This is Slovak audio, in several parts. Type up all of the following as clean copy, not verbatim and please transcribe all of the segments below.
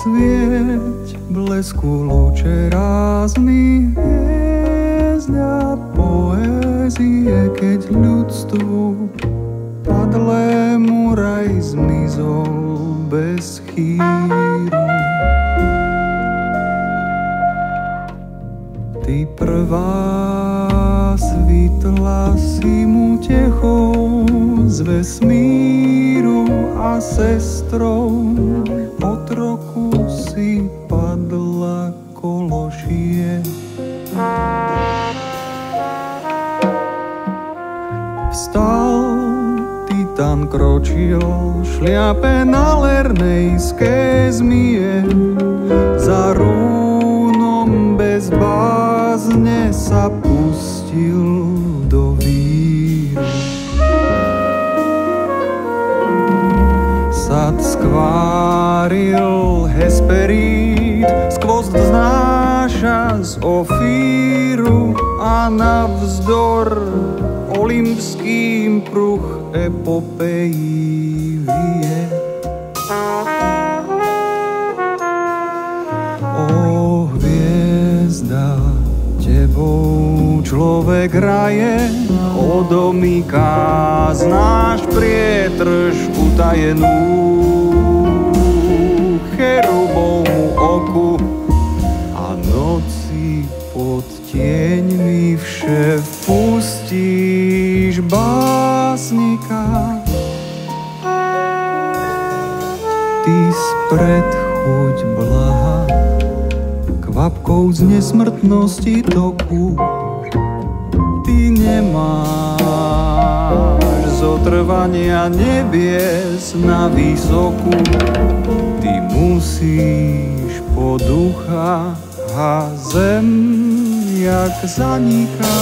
Svieť blesku lúče rázny, hviezda poézie, keď ľudstvu padlému raj zmizol bez chýru. Ty prvá svitla si mu techou z vesmíru a sestrou otroku si padla kološie. Vstal, Titan kročil, šliape na lernejské zmije, za rúnom bez bázne sa pustil do víru. Sad skváril Hesperít, skvost znáša z Ofíru a navzdor olympským pruh epopejí vie. O hviezda, tebou človek raje, odomýka znáš prietrž utajenú, cherubovmu oku a noci pod tieňmi vše pustíš básnika. Ty spred chuť blaha, kvapkou z nesmrtnosti toku. Ty nemáš zotrvania nebies na výsoku. Ty musíš po ducha a zem jak zaniká.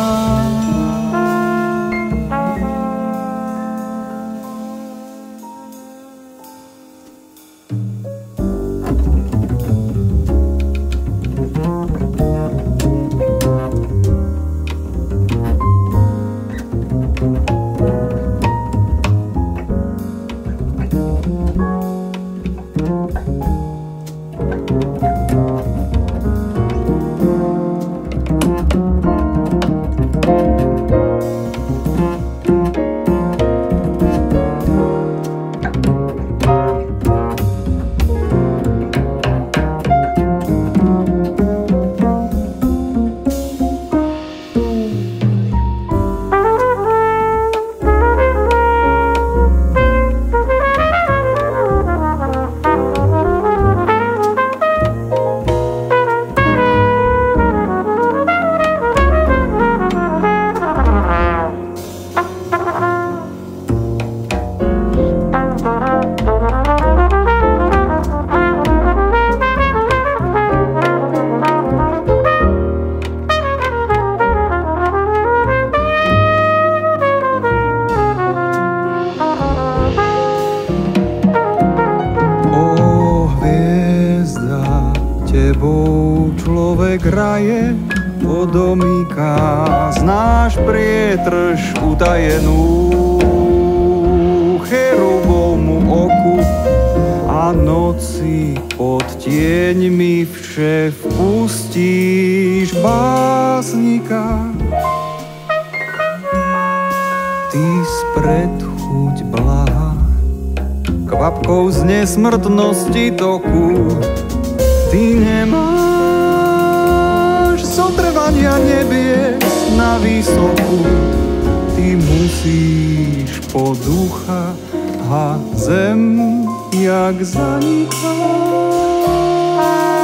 Tebou človek raje, odomýka znáš prietrž utajenú, cherubovmu oku a noci pod tieňmi vše vpustíš básnika. Ty spred chuť blaha, kvapkou z nesmrtnosti toku. Ty nemáš zotrvania nebies na výsoku. Ty musíš po ducha a zem jak zaniká.